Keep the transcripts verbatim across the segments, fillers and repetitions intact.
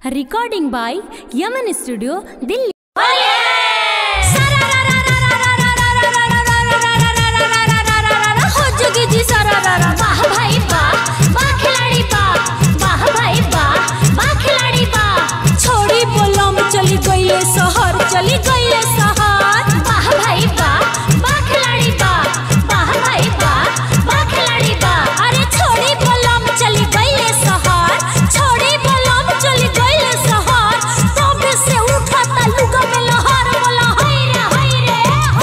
Recording by Yaman Studio, Delhi. छोड़ी बोलम चली गई शहर चली गई शहर वाह भाई वाह वाह खिलाड़ी वाह वाह भाई वाह वाह खिलाड़ी वाह। अरे छोड़ी बोलम चली गई शहर छोड़ी बोलम चली गई शहर तब से उठा तालुका में लहर बोला हाय रे हाय रे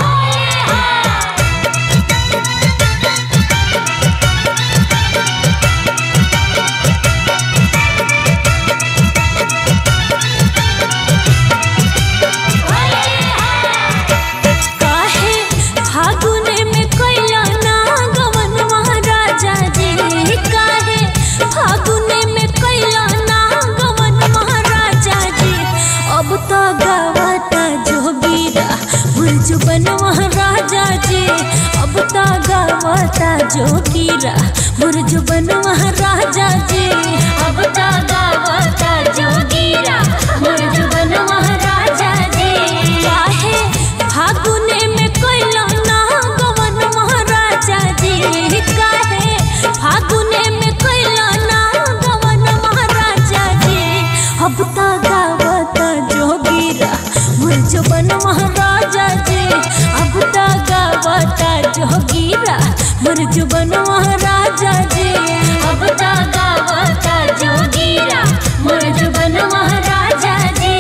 जुबन महाराजा जी अब ता गावता जोगीरा मोर जुबन महाराजा जी अब ता गावता जोगीरा मोर जुबन महाराजा जी। काहे फागुने में कोइला ना गवन महाराजा जी काहे फागुने में कोइला ना गवन महाराजा जी अब ता गावता जोगीरा मोर जुबन महाराजा जी अब ता गावता जोगीरा मोर जुबन महाराजा जी अब ता गावता जोगीरा मोर जुबन महाराजा जी।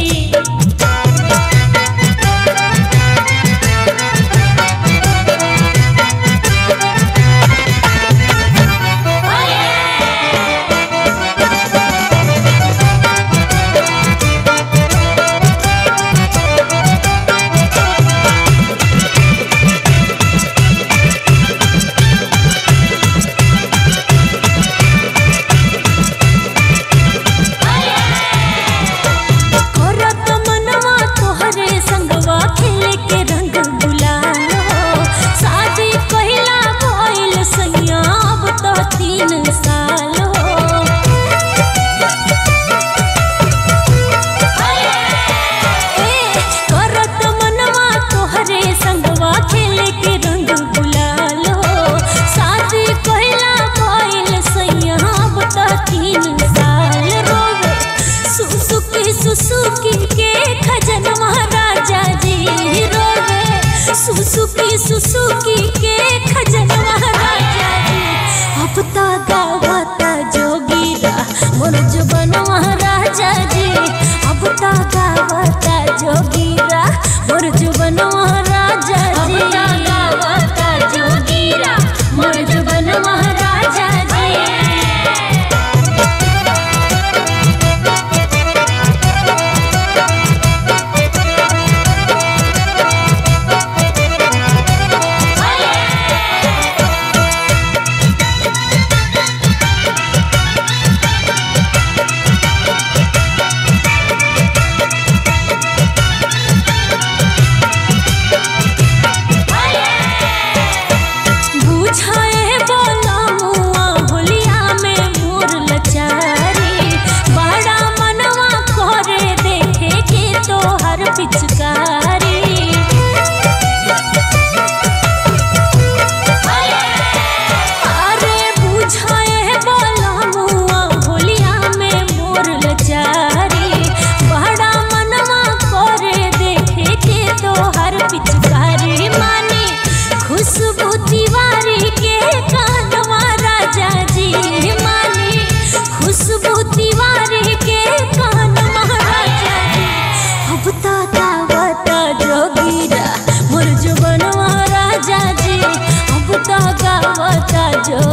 सुसुकी के खजन महाराजा जी रोवे सुसुकी सुसुकी के खजन महाराजा जी अब ता गावता जोगीरा मोर जुबन महाराजा जी अब ता गावता जोगीरा मोर जुबन महाराजा जी अब ता गावता जोगीरा मोर जुबन महाराजा जी। खुशबू तिवारी के कान महाराजा जी मानी खुशबू तिवारी के कान महाराजा जी अब ता गावता जोगीरा मोर जुबन महाराजा जी अब ता गावता जो